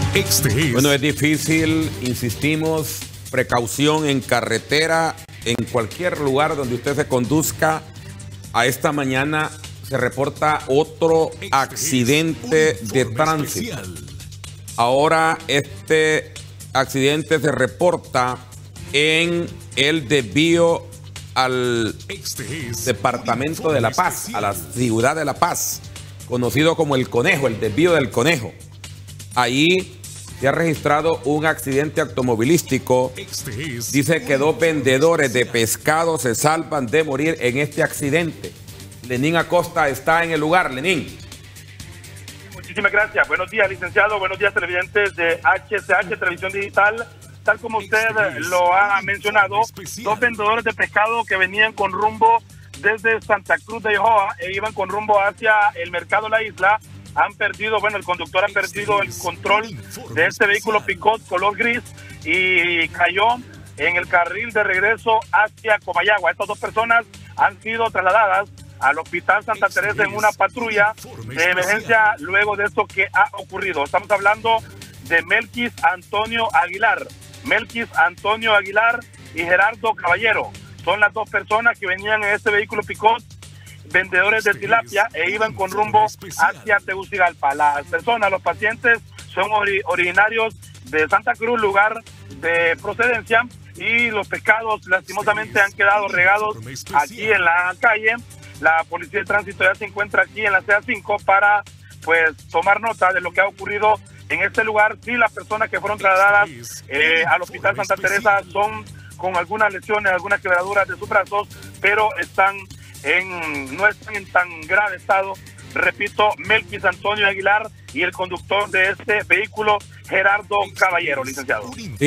Bueno, es difícil, insistimos, precaución en carretera, en cualquier lugar donde usted se conduzca. A esta mañana se reporta otro accidente de tránsito. Ahora este accidente se reporta en el desvío al departamento de La Paz, a la ciudad de La Paz, conocido como El Conejo, el desvío del Conejo. Ahí se ha registrado un accidente automovilístico. Dice que 2 vendedores de pescado se salvan de morir en este accidente. Lenín Acosta está en el lugar. Lenín. Muchísimas gracias. Buenos días, licenciado. Buenos días, televidentes de HCH Televisión Digital. Tal como usted lo ha mencionado, 2 vendedores de pescado que venían con rumbo desde Santa Cruz de Ojoa e iban con rumbo hacia el mercado La Isla. Han perdido, bueno, el conductor ha perdido el control de este vehículo Picot color gris y cayó en el carril de regreso hacia Comayagua. Estas 2 personas han sido trasladadas al Hospital Santa Teresa en una patrulla de emergencia luego de esto que ha ocurrido. Estamos hablando de Melquis Antonio Aguilar. Melquis Antonio Aguilar y Gerardo Caballero. Son las 2 personas que venían en este vehículo Picot, vendedores de tilapia, e iban con rumbo hacia Tegucigalpa. Las personas, los pacientes, son originarios de Santa Cruz, lugar de procedencia, y los pescados lastimosamente han quedado regados aquí en la calle. La policía de tránsito ya se encuentra aquí en la CA5 para pues tomar nota de lo que ha ocurrido en este lugar. Sí, las personas que fueron trasladadas al Hospital Santa Teresa son con algunas lesiones, algunas quebraduras de sus brazos, pero no están en tan grave estado. Repito, Melquis Antonio Aguilar y el conductor de este vehículo, Gerardo Caballero, licenciado.